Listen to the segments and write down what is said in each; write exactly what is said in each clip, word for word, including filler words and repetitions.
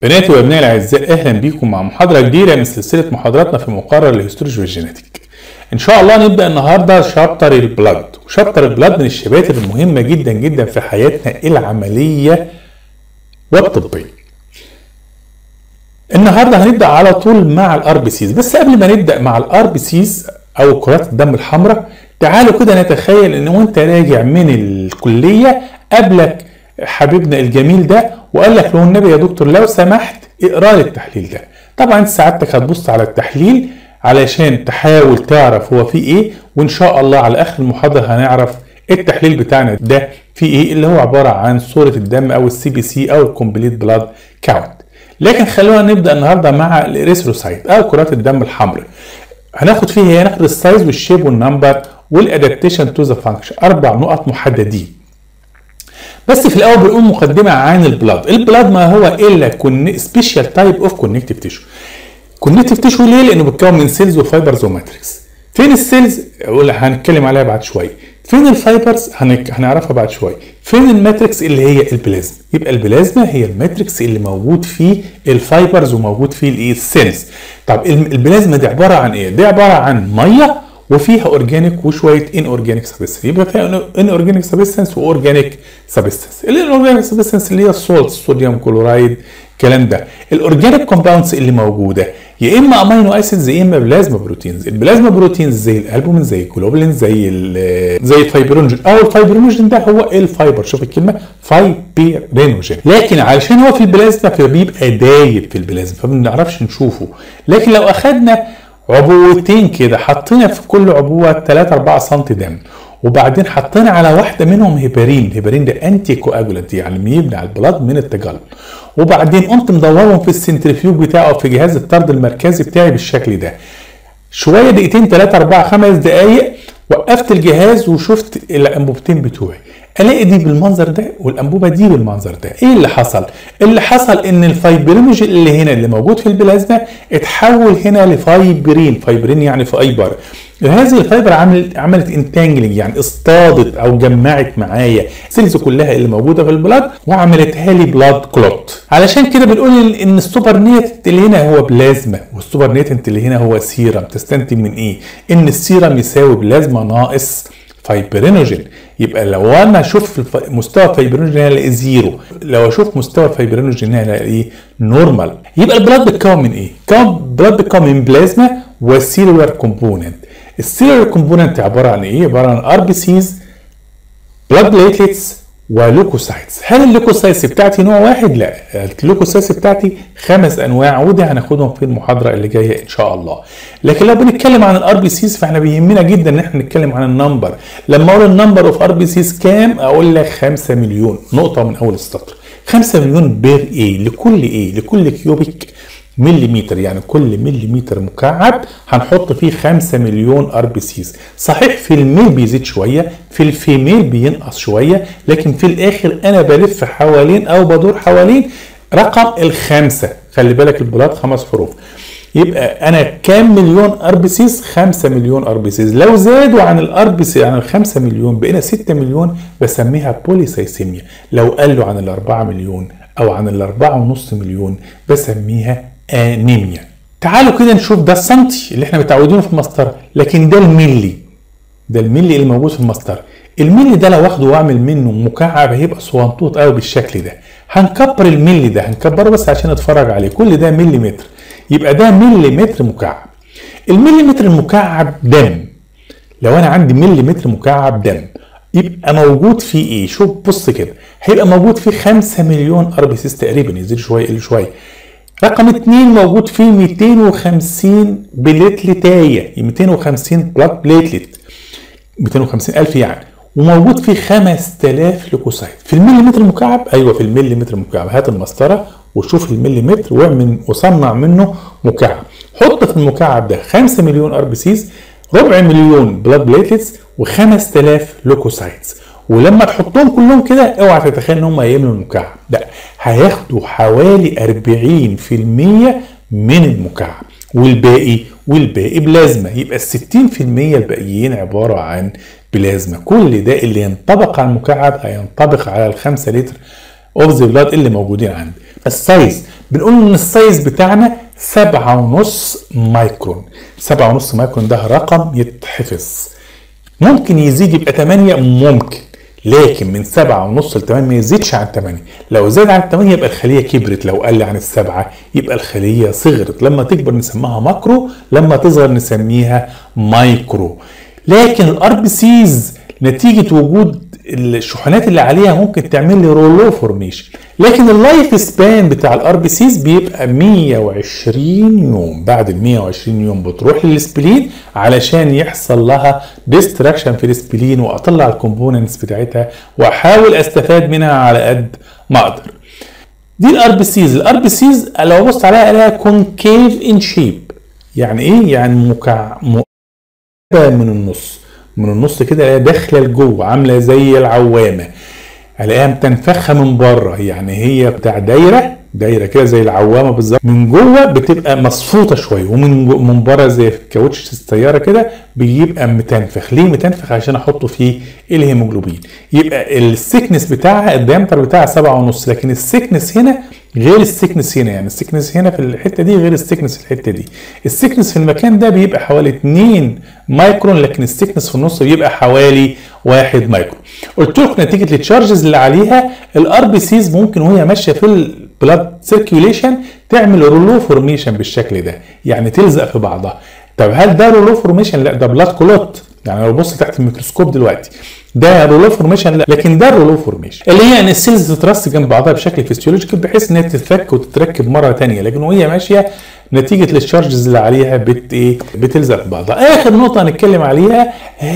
بناتي وابنائي الاعزاء، اهلا بيكم مع محاضره جديده من سلسله محاضراتنا في مقرر الهيستولوجي والجينيتيك. ان شاء الله نبدا النهارده شابتر البلاد، وشابتر البلاد من الشباتر المهمه جدا جدا في حياتنا العمليه والطبيه. النهارده هنبدا على طول مع الار بي سيز، بس قبل ما نبدا مع الار بي سيز او كرات الدم الحمراء، تعالوا كده نتخيل ان وانت راجع من الكليه قابلك حبيبنا الجميل ده وقال لك له النبي يا دكتور لو سمحت اقرا لي التحليل ده. طبعا انت سعادتك هتبص على التحليل علشان تحاول تعرف هو فيه ايه، وان شاء الله على اخر المحاضره هنعرف التحليل بتاعنا ده فيه ايه، اللي هو عباره عن صوره الدم او السي بي سي او الكومبليت بلاد كاونت. لكن خلونا نبدا النهارده مع الاريثروسايت او كرات الدم الحمراء. هناخد فيها هناخد السايز والشيب والنمبر والادابتيشن تو ذا فانكشن، اربع نقط محددين. بس في الاول بنقول مقدمه عن البلاد. البلاد ما هو الا سبيشال تايب اوف كونكتيف تيشو. كونكتيف تيشو ليه؟ لانه بيتكون من سيلز وفايبرز وماتريكس. فين السيلز؟ هنتكلم عليها بعد شويه. فين الفايبرز؟ هنعرفها بعد شويه. فين الماتريكس اللي هي البلازما؟ يبقى البلازما هي الماتريكس اللي موجود فيه الفايبرز وموجود فيه الايه؟ السيلز. طب البلازما دي عباره عن ايه؟ دي عباره عن ميه وفيها اورجانيك وشويه ان اورجانيك سبستانس. يبقى فيها ان اورجانيك سبستانس واورجانيك سبستانس. الان اورجانيك سبستانس اللي هي السولت، صوديوم كلورايد، الكلام ده. الاورجانيك كومباوندز اللي موجوده يا اما امينو اسيدز يا اما بلازما بروتينز. البلازما بروتينز زي الالبومين زي الجلوبولين زي زي الفايبرينوجين، او الفايبرينوجين ده هو الفايبر. شوف الكلمه فايبرينوجين، لكن علشان هو في البلازما فبيبقى دايب في البلازما فما بنعرفش نشوفه. لكن لو اخذنا عبوتين كده حطينا في كل عبوه ثلاثة أربعة سم دم، وبعدين حطينا على واحده منهم هيبارين. الهيبارين ده انتي كواجولانت يعني بيمنع البلاد من التجلط، وبعدين قمت مدورهم في السنترفيوج بتاعه في جهاز الطرد المركزي بتاعي بالشكل ده. شويه دقيقتين ثلاثة أربعة خمس دقائق وقفت الجهاز وشفت الانبوبتين بتوعي، الاقي دي بالمنظر ده والانبوبه دي بالمنظر ده. ايه اللي حصل؟ اللي حصل ان الفايبرينوجين اللي هنا اللي موجود في البلازما اتحول هنا لفايبرين. فايبرين يعني فايبر. هذه الفايبر عملت عملت انتانجلنج يعني اصطادت او جمعت معايا السيلز كلها اللي موجوده في البلاد وعملتها لي بلاد كلوت. علشان كده بنقول ان السوبر نيتنت اللي هنا هو بلازما والسوبر نيتنت اللي هنا هو سيرم. تستنتج من ايه؟ ان السيرم يساوي بلازما ناقص فايبرينوجين. يبقى لو انا اشوف مستوى الفايبرينوجين هنا الاقي زيرو، لو اشوف مستوى الفايبرينوجين هنا الاقي نورمال. يبقى البلاد بتكون من ايه؟ البلاد بتكون من بلازما وسيلولار كومبوننت. السيلولار كومبوننت عباره عن ايه؟ عباره عن ار بي سيز، بلاد بليتلتس، ولوكوسايتس. هل اللوكوسايتس بتاعتي نوع واحد؟ لا، اللوكوسايتس بتاعتي خمس انواع، ودي هناخدهم في المحاضره اللي جايه ان شاء الله. لكن لو بنتكلم عن الار بي سيز فاحنا بيهمنا جدا ان احنا نتكلم عن النمبر. لما اقول النمبر اوف ار بي سيز كام؟ اقول لك خمسة مليون، نقطه من اول السطر. خمسة مليون بير ايه؟ لكل ايه؟ لكل كيوبيك مليمتر، يعني كل مليمتر مكعب هنحط فيه خمسة مليون ار بي سيز. صحيح في الميل بيزيد شويه، في الفيميل بينقص شويه، لكن في الاخر انا بلف حوالين او بدور حوالين رقم الخمسه. خلي بالك البلاد خمس حروف. يبقى انا كام مليون ار بي سيز؟ خمسة مليون ار بي سيز. لو زادوا عن الار بي سي عن ال خمسة مليون بقينا ستة مليون بسميها بوليسايسيميا. لو قالوا عن ال أربعة مليون او عن ال أربعة ونص مليون بسميها انيميا. تعالوا كده نشوف ده السنتي اللي احنا متعودينه في المسطره، لكن ده الملي. ده الملي اللي موجود في المسطره. الملي ده لو واخده واعمل منه مكعب هيبقى صوانطوط قوي بالشكل ده. هنكبر الملي ده، هنكبره بس عشان نتفرج عليه. كل ده ملي متر، يبقى ده ملي متر مكعب. الملي متر المكعب دم. لو انا عندي ملي متر مكعب دم يبقى موجود فيه ايه؟ شوف بص كده، هيبقى موجود فيه خمسة مليون ار بي سيز تقريبا، يزيد شويه يقل شويه. رقم اتنين موجود فيه مئتين وخمسين بليتلتايه، مئتين وخمسين بلاد بليتلت، مئتين وخمسين ألف يعني، وموجود فيه خمسة آلاف لوكوسايت. في المليمتر مكعب؟ ايوه في المليمتر مكعب. هات المسطره وشوف المليمتر واعمل وصنع منه مكعب. حط في المكعب ده خمسة مليون ار بي سيز، ربع مليون بلاد بليتلتس، وخمسة آلاف لوكوسايتس. ولما تحطهم كلهم كده اوعى تتخيل ان هم هيملوا المكعب، لا، هياخدوا حوالي أربعين في المية من المكعب، والباقي والباقي بلازما. يبقى ال ستين في المية الباقيين عباره عن بلازما. كل ده اللي ينطبق على المكعب هينطبق على الخمسة لتر اوف ذا بلاد اللي موجودين عندي. السايز بنقول ان السايز بتاعنا سبعة ونص مايكرون. سبعة ونص مايكرون ده رقم يتحفظ. ممكن يزيد يبقى تمانية، ممكن، لكن من سبعة ونص ل تمانية ما يزيدش عن تمانية. لو زاد عن تمانية يبقى الخليه كبرت، لو قل عن السبعة يبقى الخليه صغرت. لما تكبر نسميها ماكرو، لما تصغر نسميها مايكرو. لكن الار بي سيز نتيجه وجود الشحنات اللي عليها ممكن تعمل لي رولو فورميشن، لكن اللايف سبان بتاع الار بي سيز بيبقى مية وعشرين يوم. بعد ال مية وعشرين يوم بتروح للسبلين علشان يحصل لها ديستراكشن في السبلين، واطلع الكومبوننتس بتاعتها واحاول استفاد منها على قد ما اقدر. دي الار بي سيز. الار بي سيز لو بصت عليها الاقيها كونكيف ان شيب. يعني ايه؟ يعني مكع من النص، من النص كده الاقيها داخله لجوه عامله زي العوامه. الاقيها متنفخه من بره، يعني هي بتاع دايره دايره كده زي العوامه بالظبط. من جوه بتبقى مصفوطه شويه، ومن من بره زي كاوتش السياره كده بيبقى متنفخ. ليه متنفخ؟ عشان احطه فيه الهيموجلوبين. يبقى السكنس بتاعها الديامتر بتاعها سبعة ونص، لكن السكنس هنا غير السكنس هنا. يعني السكنس هنا في الحته دي غير السكنس في الحته دي. السكنس في المكان ده بيبقى حوالي اتنين مايكرون، لكن السكنس في النص بيبقى حوالي واحد مايكرون. قلت لكم نتيجه التشارجز اللي عليها الار بي سيز ممكن وهي ماشيه في البلاد سيركيوليشن تعمل رولو فورميشن بالشكل ده، يعني تلزق في بعضها. طب هل ده رولو فورميشن؟ لا، ده بلاد كلوت. يعني لو بص تحت الميكروسكوب دلوقتي ده رولو فورميشن، لا، لكن ده رولو فورميشن اللي هي ان السيلز تترص جنب بعضها بشكل فيسيولوجيكال بحيث انها تتفك وتتركب مره ثانيه، لكن وهي ماشيه نتيجه للشارجز اللي عليها بت ايه بتلزق في بعضها. اخر نقطه هنتكلم عليها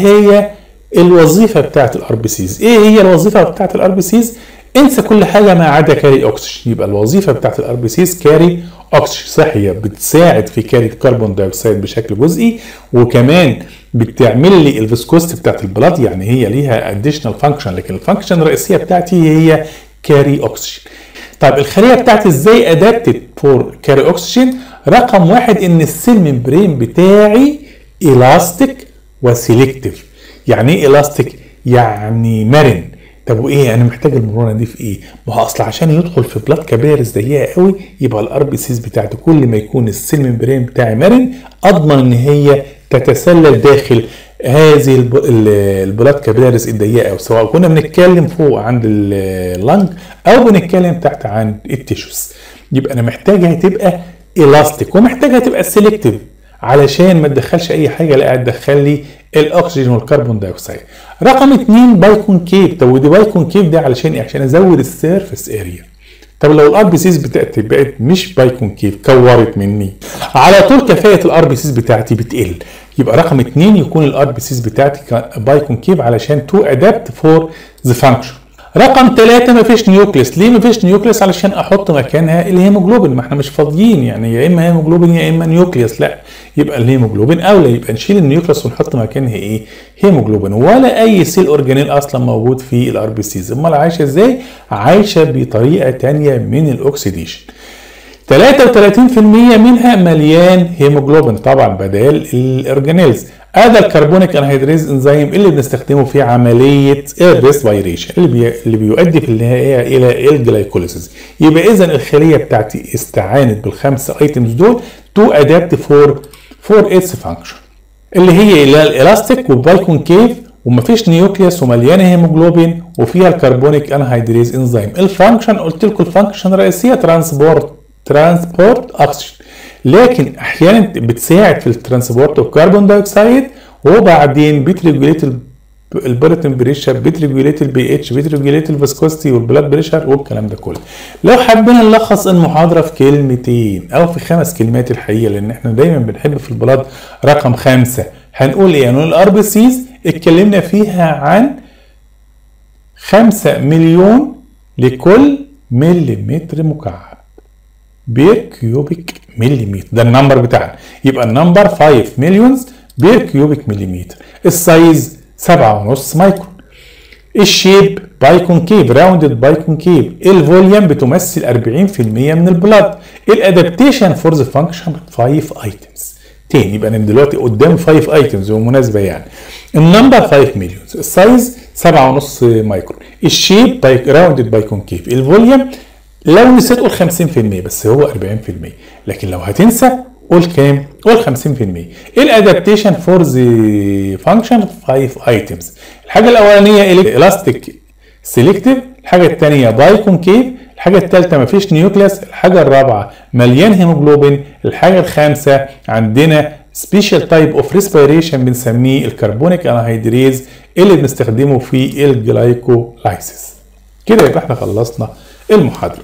هي الوظيفه بتاعه الار بي سيز. ايه هي الوظيفه بتاعه الار بي سيز؟ انسى كل حاجه ما عدا كاري اوكسجين. يبقى الوظيفه بتاعه الار بي سيز كاري اوكسجين. صح، هي بتساعد في كاري الكربون دايوكسيد بشكل جزئي، وكمان بتعمل لي الفيسكوست بتاعت البلاد، يعني هي ليها اديشنال فانكشن، لكن الفانكشن الرئيسيه بتاعتي هي كاري اوكسجين. طيب الخليه بتاعتي ازاي ادابتد فور كاري اوكسجين؟ رقم واحد ان السيل ممبرين بتاعي الاستيك وسيلكتيف. يعني ايه الاستيك؟ يعني مرن. طب وايه انا محتاج المرونه دي في ايه؟ ما هو اصل عشان يدخل في بلاد كبارز ضيقه قوي يبقى الار بي سيز بتاعتي كل ما يكون السيل ممبرين بتاعي مرن اضمن ان هي تتسلل داخل هذه البلاد كبارز الضيقه، سواء كنا بنتكلم فوق عند اللنج او بنتكلم تحت عند التيشوز. يبقى انا محتاجها تبقى الاستيك، ومحتاجها تبقى سيلكتيف علشان ما تدخلش اي حاجه لا تدخل لي الاكسجين والكربون دايوكسيد. رقم اتنين بايكونكيف. طب ودي بايكونكيف ده علشان ايه؟ عشان ازود السيرفيس اريا. طب لو الار بي سيز بتاعتي بقت مش بايكونكيف، كورت مني، على طول كفاءه الار بي سيز بتاعتي بتقل. يبقى رقم اتنين يكون الار بي سيز بتاعتي بايكونكيف علشان تو ادابت فور ذا فانكشن. رقم ثلاثة مفيش نيوكليس. ليه مفيش نيوكليس؟ علشان احط مكانها الهيموجلوبين. ما احنا مش فاضيين، يعني يا اما هيموجلوبين يا اما نيوكليس. لا، يبقى الهيموجلوبين اولى. يبقى نشيل النيوكليس ونحط مكانها ايه؟ هيموجلوبين. ولا اي سيل اورجانيل اصلا موجود في الار بي سيز. امال عايشه ازاي؟ عايشه بطريقه ثانيه من الاكسيديشن. تلاتة وتلاتين في المية منها مليان هيموجلوبين طبعا بدل الاورجانيلز. هذا الكربونيك انهيدريز انزيم اللي بنستخدمه في عمليه الريسبيريشن اللي بي... اللي بيؤدي في النهايه الى الجلايكوليسيس. يبقى اذا الخليه بتاعتي استعانت بالخمسه ايتمز دول تو ادابت فور فور اتس فانكشن، اللي هي الالاستيك والبايكونكيف ومفيش نيوكليوس ومليانه هيموجلوبين وفيها الكربونيك انهيدريز انزيم. الفانكشن قلت لكم الفانكشن الرئيسيه ترانسبورت ترانسبورت اكسجين، لكن احيانا بتساعد في الترانسبورت اوف كربون دايوكسيد، وبعدين بتريجوليت البلد تمبريتشر، بتريجوليت البي اتش، بتريجوليت الفيسكوستي والبلاد بريشر والكلام ده كله. لو حبينا نلخص المحاضره في كلمتين او في خمس كلمات الحقيقه، لان احنا دايما بنحب في البلاد رقم خمسه، هنقول ايه؟ هنقول الار بي سيز اتكلمنا فيها عن خمسة مليون لكل مليمتر مكعب بير كيوبيك مليمتر. ده النمبر بتاعنا. يبقى النمبر خمسة مليونز بير كيوبيك مليمتر. السايز سبعة ونص مايكرون. الشيب بايكونكيف، راوندد بايكونكيف. الفوليوم بتمثل أربعين في المية من البلاد. الادابتيشن فور ذا فانكشن خمسة ايتمز. تاني يبقى انا دلوقتي قدام خمسة ايتمز ومناسبه يعني. النمبر خمسة مليونز. السايز سبعة ونص مايكرون. الشيب بايك راوندد بايكونكيف. الفوليوم لو نسيت قول خمسين في المية، بس هو أربعين في المية. لكن لو هتنسى قول كام؟ قول خمسين في المية. الادابتيشن فور ذا فانكشن خمس ايتمز. الحاجه الاولانيه الاستيك سيلكتيف، الحاجه الثانيه باي كونكيف، الحاجه الثالثه مفيش نيوكليس، الحاجه الرابعه مليان هيموجلوبين، الحاجه الخامسه عندنا سبيشال تايب اوف ريسبيريشن بنسميه الكربونيك انهيدريز اللي بنستخدمه في الجلايكولايسيس. كده يبقى احنا خلصنا المحاضره.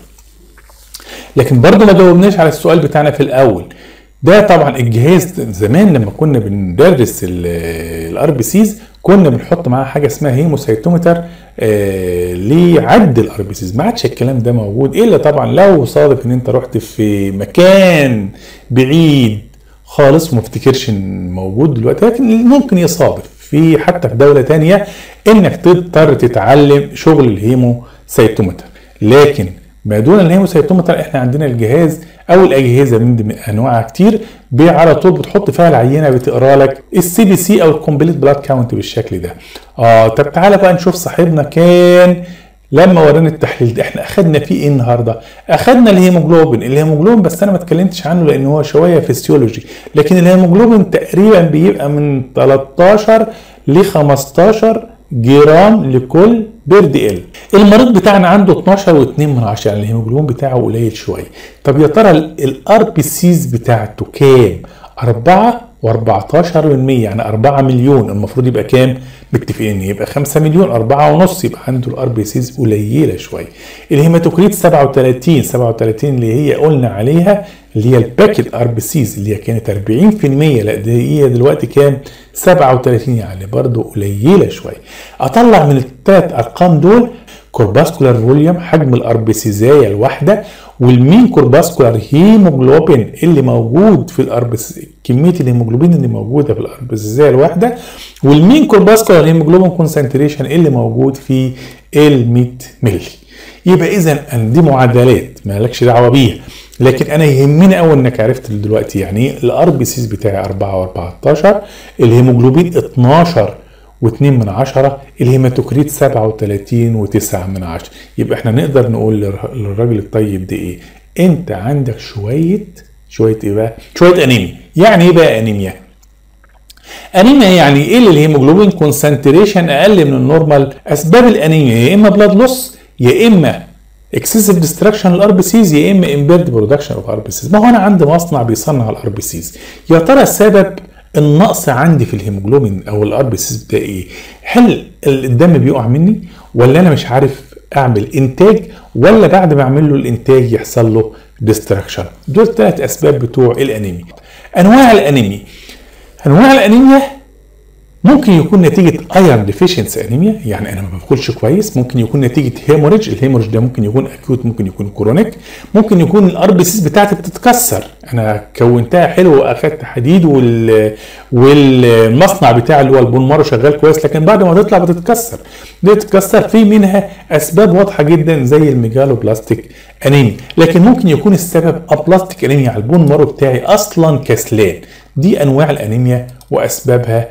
لكن برضه ما جاوبناش على السؤال بتاعنا في الاول. ده طبعا الجهاز زمان لما كنا بندرس الار بي سيز كنا بنحط معاه حاجه اسمها هيموسايتومتر آه لعد الار بي سيز. ما عادش الكلام ده موجود، الا طبعا لو صادف ان انت رحت في مكان بعيد خالص وما افتكرش موجود دلوقتي، لكن ممكن يصادف في حتى في دوله ثانيه انك تضطر تتعلم شغل الهيموسايتومتر. لكن ما دون الهيموسايتومتر احنا عندنا الجهاز او الاجهزه من انواعها كتير على طول بتحط فيها العينه بتقرا لك السي بي سي او الكومبليت بلاد كاونت بالشكل ده. اه طب تعالى بقى نشوف صاحبنا كان لما ورانا التحليل ده احنا اخدنا فيه ايه النهارده؟ اخدنا الهيموجلوبين، الهيموجلوبين بس انا ما اتكلمتش عنه لان هو شويه فيسيولوجي، لكن الهيموجلوبين تقريبا بيبقى من تلتاشر ل خمستاشر جرام لكل بير دي ال. المريض بتاعنا عنده اتناشر واتنين من عشرة، يعني الهيموجلوبين بتاعه قليل شويه. طب يا ترى الار بي سيز بتاعته كام؟ أربعة وأربعتاشر بالمية، يعني أربعة مليون. المفروض يبقى كام؟ متفقين يبقى خمسة مليون، أربعة ونص، يبقى عنده الار بي سيز قليله شويه. الهيماتوكريت سبعة وتلاتين سبعة وتلاتين اللي هي قلنا عليها اللي هي الباكت ار بي سيز اللي هي كانت أربعين في المية، لا دي هي دلوقتي كام؟ سبعة وتلاتين، يعني برضو قليله شويه. اطلع من الثلاث ارقام دول كورباسكولار فوليوم حجم الار بي سيزايه الواحده، والمين كورباسكولار هيموجلوبين اللي موجود في الار بي سي، كميه الهيموجلوبين اللي موجوده في الار بي سيزايه الواحده، والمين كورباسكولار هيموجلوبين كونسنتريشن اللي موجود في ال مية مللي. يبقى اذا دي معادلات مالكش دعوه بيها، لكن انا يهمني قوي انك عرفت دلوقتي يعني ايه الار بي سيز بتاعي أربعة وأربعتاشر، الهيموجلوبين اتناشر واتنين من عشرة، الهيماتوكريت سبعة وتلاتين وتسعة من عشرة. يبقى احنا نقدر نقول للراجل الطيب ده ايه؟ انت عندك شويه شويه ايه بقى؟ شويه انيميا. يعني ايه بقى انيميا؟ انيميا يعني ايه؟ اللي الهيموجلوبين كونسنتريشن اقل من النورمال. اسباب الانيميا يا اما بلاد لوس، يا اما اكسسيف ديستراكشن للار بي سيز، يا اما امبيرد برودكشن اوف ار بي سيز. ما هو انا عندي مصنع بيصنع الار بي سيز، يا ترى السبب النقص عندي في الهيموجلوبين او الار بي سيز ده ايه؟ هل الدم بيقع مني، ولا انا مش عارف اعمل انتاج، ولا بعد ما اعمل له الانتاج يحصل له ديستراكشن؟ دول ثلاث اسباب بتوع الانيميا. انواع الانيميا، انواع الانيميا ممكن يكون نتيجه ايرون ديفيشنسي انيميا، يعني انا ما باكلش كويس. ممكن يكون نتيجه هيموريج، الهيموريج ده ممكن يكون اكيوت، ممكن يكون كرونيك. ممكن يكون الار بي سيز بتاعتي بتتكسر، انا كونتها حلو واخدت حديد وال والمصنع بتاعي اللي هو البون مارو شغال كويس، لكن بعد ما تطلع بتتكسر. دي بتتكسر في منها اسباب واضحه جدا زي الميجالو بلاستيك انيميا، لكن ممكن يكون السبب ابلاستيك انيميا على البون مارو بتاعي اصلا كسلان. دي انواع الانيميا واسبابها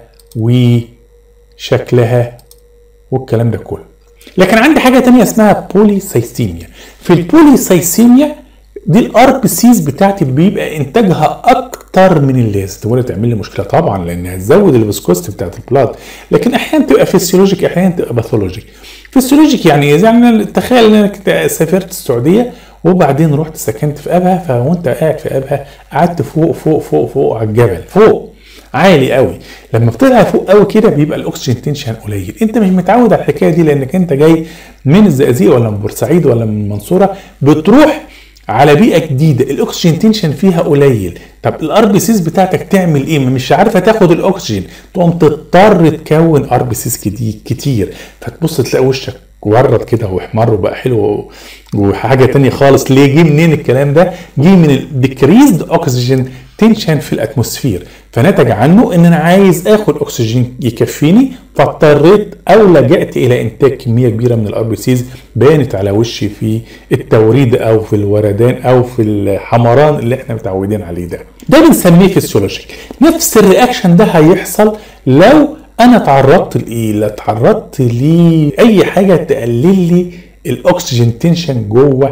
وشكلها والكلام ده كله. لكن عندي حاجه تانية اسمها بوليسايثيميا. في البوليسايثيميا دي الار بي سيز بتاعتي بيبقى انتاجها اكتر من اللازم، تقول تعمل لي مشكله طبعا لانها تزود الفيسكوستي بتاعت البلاد، لكن احيانا تبقى فيسيولوجيك، احيانا تبقى باثولوجيك. فيسيولوجيك يعني اذا يعني تخيل انك سافرت السعوديه وبعدين رحت سكنت في ابها، فوانت قاعد في ابها قعدت فوق فوق فوق فوق على الجبل فوق عالي قوي. لما بتطلع فوق قوي كده بيبقى الاكسجين تنشن قليل. انت مش متعود على الحكايه دي لانك انت جاي من الزقازيق ولا من بورسعيد ولا من المنصوره، بتروح على بيئه جديده الاكسجين تنشن فيها قليل. طب الار بي سيز بتاعتك تعمل ايه؟ مش عارفه تاخد الاكسجين، تقوم تضطر تكون ار بي سيز كتير، فتبص تلاقي وشك ورد كده واحمر وبقى حلو. وحاجه تانية خالص، ليه جه منين الكلام ده؟ جه من الديكريزد اوكسجين تنشن في الاتموسفير، فنتج عنه ان انا عايز اخد اكسجين يكفيني، فاضطريت او لجأت الى انتاج كميه كبيره من الار بي سيز بانت على وشي في التوريد او في الوردان او في الحمران اللي احنا متعودين عليه. ده ده بنسميه فيسيولوجيك. نفس الرياكشن ده هيحصل لو انا تعرضت لايه؟ لا تعرضت لاي حاجه تقلل لي الاكسجين تنشن جوه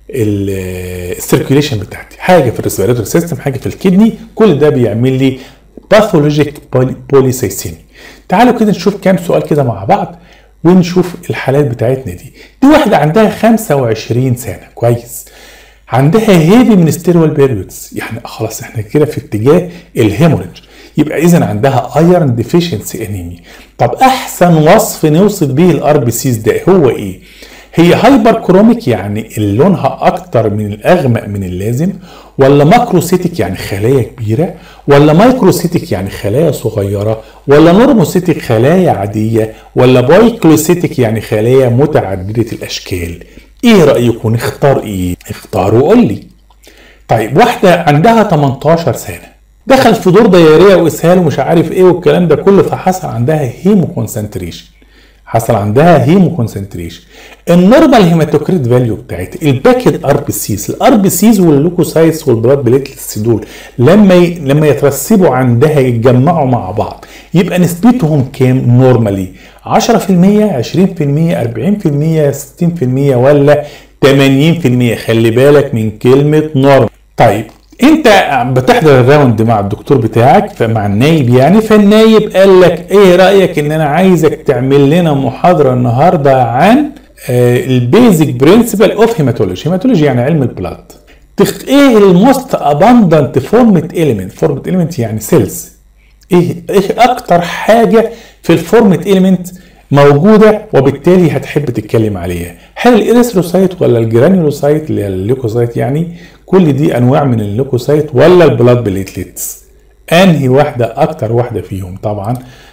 السيركيوليشن بتاعتي، حاجه في الريسبيراتوري سيستم، حاجه في الكدني، كل ده بيعمل لي باثولوجيك بوليسايسيميا. تعالوا كده نشوف كام سؤال كده مع بعض ونشوف الحالات بتاعتنا دي. دي واحده عندها خمسة وعشرين سنه، كويس، عندها هيفي منستيريال بيريودز، يعني خلاص احنا كده في اتجاه الهيموريدج، يبقى اذا عندها ايرون ديفيشنسي انيميا. طب احسن وصف نوصف بيه الار بي سيز ده هو ايه؟ هي هايبر كروميك يعني لونها اكتر من الاغمق من اللازم، ولا ماكروسيتيك يعني خلايا كبيره، ولا مايكروسيتيك يعني خلايا صغيره، ولا نورموسيتيك خلايا عاديه، ولا بايكلوسيتيك يعني خلايا متعدده الاشكال؟ ايه رايكم نختار ايه؟ اختاروا وقول لي. طيب واحده عندها تمنتاشر سنه، دخل في دور دياريه واسهال ومش عارف ايه والكلام ده كله، فحصل عندها هيمو كونسنتريشن، حصل عندها هيمو كونسنتريشن. النورمال هيماتوكريت فاليو بتاعتها الباكد ار بي سيز، الار بي سيز واللوكوسايتس والبلاد بليتلتس دول لما ي... لما يترسبوا عندها يتجمعوا مع بعض يبقى نسبتهم كام نورمالي؟ عشرة في المية، عشرين في المية، أربعين في المية، ستين في المية، ولا ثمانين في المية؟ خلي بالك من كلمه نورمال. طيب انت بتحضر الراوند مع الدكتور بتاعك مع النايب يعني، فالنايب قال لك ايه رايك ان انا عايزك تعمل لنا محاضره النهارده عن البيزك برنسبل اوف هيماتولوجي. هيماتولوجي يعني علم البلاد. ايه الموست اباندنت فورمت اليمنت؟ فورمت اليمنت يعني سيلز. ايه ايه اكتر حاجه في الفورمت اليمنت موجوده وبالتالي هتحب تتكلم عليها؟ هل الاريثروسايت ولا الجرانيولوسايت اللي هي الليوكوسايت يعني؟ كل دي انواع من الليوكوسايت، ولا البلاد بليتلتس؟ انهي واحده اكتر واحده فيهم؟ طبعا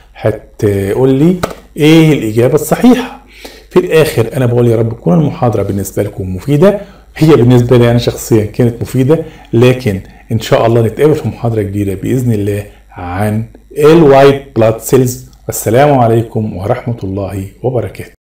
هتقول لي ايه الاجابه الصحيحه. في الاخر انا بقول يا رب تكون المحاضره بالنسبه لكم مفيده. هي بالنسبه لي انا شخصيا كانت مفيده، لكن ان شاء الله نتقابل في محاضره جديده باذن الله عن الوايت بلاد سيلز. والسلام عليكم ورحمه الله وبركاته.